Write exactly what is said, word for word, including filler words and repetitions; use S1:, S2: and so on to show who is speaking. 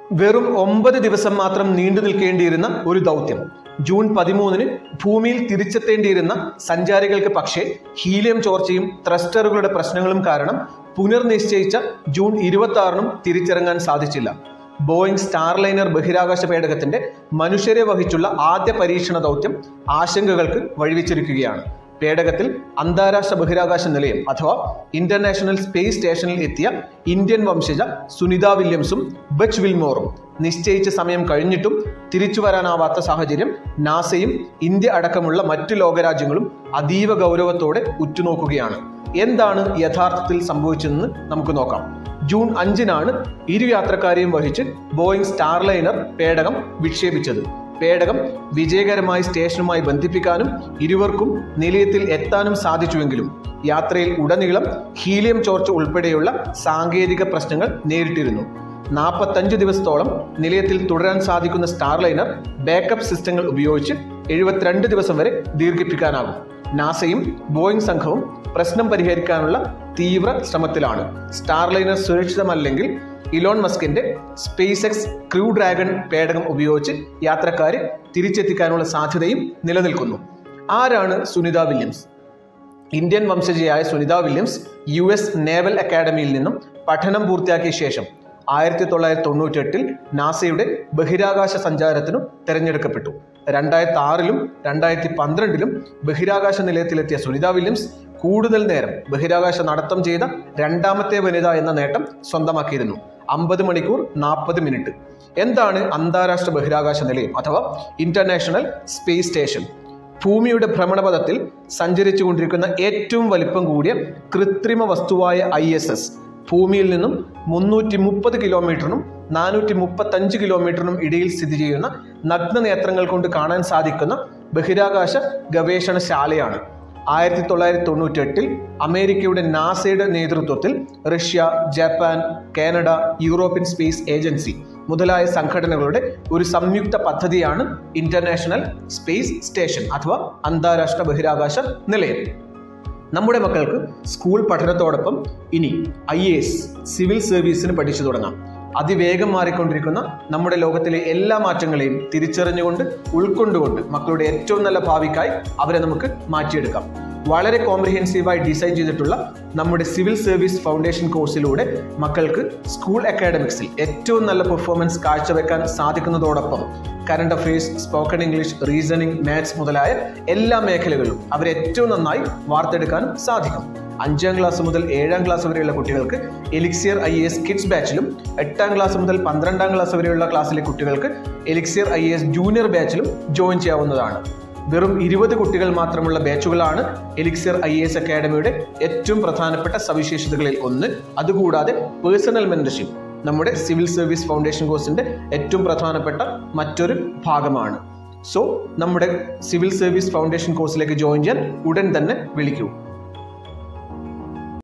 S1: വെറും ഒമ്പത് ദിവസം മാത്രം നീണ്ടു നിൽക്കേണ്ടിയിരുന്ന ഒരു ദൗത്യം. ജൂൺ പതിമൂന്നിന് ഭൂമിയിൽ തിരിച്ചെത്തേണ്ടിയിരുന്ന സഞ്ചാരികൾക്ക് പക്ഷേ ഹീലിയം ചോർച്ചയും ത്രസ്റ്ററുകളുടെ പ്രശ്നങ്ങളും കാരണം പുനർനിശ്ചയിച്ച ജൂൺ ഇരുപത്തി ആറിനും തിരിച്ചിറങ്ങാൻ സാധിച്ചില്ല. ബോയിങ് സ്റ്റാർലൈനർ ബഹിരാകാശ പേടകത്തിന്റെ മനുഷ്യരെ വഹിച്ചുള്ള ആദ്യ പരീക്ഷണ ദൗത്യം ആശങ്കകൾക്ക് വഴിവെച്ചിരിക്കുകയാണ്. പേടകത്തിൽ അന്താരാഷ്ട്ര ബഹിരാകാശ നിലയം അഥവാ ഇന്റർനാഷണൽ സ്പേസ് സ്റ്റേഷനിൽ എത്തിയ ഇന്ത്യൻ വംശജ സുനിത വില്യംസും ബച്ച് വിൽമോറും നിശ്ചയിച്ച സമയം കഴിഞ്ഞിട്ടും തിരിച്ചു വരാനാവാത്ത സാഹചര്യം നാസയും ഇന്ത്യ അടക്കമുള്ള മറ്റു ലോകരാജ്യങ്ങളും അതീവ ഗൗരവത്തോടെ ഉറ്റുനോക്കുകയാണ്. എന്താണ് യഥാർത്ഥത്തിൽ സംഭവിച്ചതെന്ന് നമുക്ക് നോക്കാം. ജൂൺ അഞ്ചിനാണ് ഇരു യാത്രക്കാരെയും വഹിച്ച് ബോയിങ് സ്റ്റാർലൈനർ പേടകം വിക്ഷേപിച്ചത്. പേടകം വിജയകരമായി സ്റ്റേഷനുമായി ബന്ധിപ്പിക്കാനും ഇരുവർക്കും നിലയത്തിൽ എത്താനും സാധിച്ചുവെങ്കിലും യാത്രയിൽ ഉടനീളം ഹീലിയം ചോർച്ച ഉൾപ്പെടെയുള്ള സാങ്കേതിക പ്രശ്നങ്ങൾ നേരിട്ടിരുന്നു. നാൽപ്പത്തഞ്ച് ദിവസത്തോളം നിലയത്തിൽ തുടരാൻ സാധിക്കുന്ന സ്റ്റാർലൈനർ ബാക്കപ്പ് സിസ്റ്റങ്ങൾ ഉപയോഗിച്ച് എഴുപത്തിരണ്ട് ദിവസം വരെ ദീർഘിപ്പിക്കാനാകും. നാസയും ബോയിങ് സംഘവും പ്രശ്നം പരിഹരിക്കാനുള്ള തീവ്ര ശ്രമത്തിലാണ്. സ്റ്റാർലൈനർ സുരക്ഷിതമല്ലെങ്കിൽ ഇലോൺ മസ്കിന്റെ സ്പേസ് എക്സ് ക്രൂ ഡ്രാഗൺ പേടകം ഉപയോഗിച്ച് യാത്രക്കാരെ തിരിച്ചെത്തിക്കാനുള്ള സാധ്യതയും നിലനിൽക്കുന്നു. ആരാണ് സുനിത വില്യംസ്? ഇന്ത്യൻ വംശജയായ Sunita Williams U S naval അക്കാഡമിയിൽ നിന്നും പഠനം പൂർത്തിയാക്കിയ ശേഷം ആയിരത്തി തൊള്ളായിരത്തി തൊണ്ണൂറ്റി എട്ടിൽ നാസയുടെ ബഹിരാകാശ സഞ്ചാരത്തിനു തെരഞ്ഞെടുക്കപ്പെട്ടു. രണ്ടായിരത്തി ആറിലും രണ്ടായിരത്തി പന്ത്രണ്ടിലും ബഹിരാകാശ നിലയത്തിലെത്തിയ സുനിത വില്യംസ് കൂടുതൽ നേരം ബഹിരാകാശ നടത്തം ചെയ്ത രണ്ടാമത്തെ വനിത എന്ന നേട്ടം സ്വന്തമാക്കിയിരുന്നു. അമ്പത് മണിക്കൂർ നാൽപ്പത് മിനിറ്റ്. എന്താണ് അന്താരാഷ്ട്ര ബഹിരാകാശ നിലയം അഥവാ ഇന്റർനാഷണൽ സ്പേസ് സ്റ്റേഷൻ? ഭൂമിയുടെ ഭ്രമണപഥത്തിൽ സഞ്ചരിച്ചു കൊണ്ടിരിക്കുന്ന ഏറ്റവും വലിപ്പം കൂടിയ കൃത്രിമ വസ്തുവായ ഐ എസ് എസ് ഭൂമിയിൽ നിന്നും മുന്നൂറ്റി മുപ്പത് കിലോമീറ്ററിനും നാനൂറ്റി മുപ്പത്തി അഞ്ച് കിലോമീറ്ററിനും ഇടയിൽ സ്ഥിതി ചെയ്യുന്ന നഗ്നനേത്രങ്ങൾ കൊണ്ട് കാണാൻ സാധിക്കുന്ന ബഹിരാകാശ ഗവേഷണശാലയാണ്. ആയിരത്തി തൊള്ളായിരത്തി തൊണ്ണൂറ്റി എട്ടിൽ അമേരിക്കയുടെ നാസയുടെ നേതൃത്വത്തിൽ Russia, Japan, Canada, European space agency മുതലായ സംഘടനകളുടെ ഒരു സംയുക്ത പദ്ധതിയാണ് ഇന്റർനാഷണൽ സ്പേസ് സ്റ്റേഷൻ അഥവാ അന്താരാഷ്ട്ര ബഹിരാകാശ നിലയം. നമ്മുടെ മക്കൾക്ക് സ്കൂൾ പഠനത്തോടൊപ്പം ഇനി ഐ എ എസ് സിവിൽ സർവീസിന് പഠിച്ചു തുടങ്ങാം. അതിവേഗം മാറിക്കൊണ്ടിരിക്കുന്ന നമ്മുടെ ലോകത്തിലെ എല്ലാ മാറ്റങ്ങളെയും തിരിച്ചറിഞ്ഞുകൊണ്ട് ഉൾക്കൊണ്ടുകൊണ്ട് മക്കളുടെ ഏറ്റവും നല്ല ഭാവിക്കായി അവരെ നമുക്ക് മാറ്റിയെടുക്കാം. വളരെ കോംപ്രിഹെൻസീവായി ഡിസൈൻ ചെയ്തിട്ടുള്ള നമ്മുടെ സിവിൽ സർവീസ് ഫൗണ്ടേഷൻ കോഴ്സിലൂടെ മക്കൾക്ക് സ്കൂൾ അക്കാഡമിക്സിൽ ഏറ്റവും നല്ല പെർഫോമൻസ് കാഴ്ചവെക്കാൻ സാധിക്കുന്നതോടൊപ്പം current affairs, spoken English, reasoning, maths മുതലായ എല്ലാ മേഖലകളിലും അവരെ ഏറ്റവും നന്നായി വാർത്തെടുക്കാനും സാധിക്കും. അഞ്ചാം ക്ലാസ് മുതൽ ഏഴാം ക്ലാസ് വരെയുള്ള കുട്ടികൾക്ക് Elixir I A S kids ബാച്ചിലും എട്ടാം ക്ലാസ് മുതൽ പന്ത്രണ്ടാം ക്ലാസ് വരെയുള്ള ക്ലാസ്സിലെ കുട്ടികൾക്ക് Elixir I A S junior ബാച്ചിലും ജോയിൻ ചെയ്യാവുന്നതാണ്. വെറും ഇരുപത് കുട്ടികൾ മാത്രമുള്ള ബാച്ചുകളാണ് എലിക്സിയർ ഐ എ എസ് അക്കാഡമിയുടെ ഏറ്റവും പ്രധാനപ്പെട്ട സവിശേഷതകളിൽ ഒന്ന്. അതുകൂടാതെ പേഴ്സണൽ മെന്റർഷിപ്പ് നമ്മുടെ സിവിൽ സർവീസ് ഫൗണ്ടേഷൻ കോഴ്സിന്റെ ഏറ്റവും പ്രധാനപ്പെട്ട മറ്റൊരു ഭാഗമാണ്. സോ നമ്മുടെ സിവിൽ സർവീസ് ഫൗണ്ടേഷൻ കോഴ്സിലേക്ക് ജോയിൻ ചെയ്യാൻ ഉടൻ തന്നെ വിളിക്കൂ.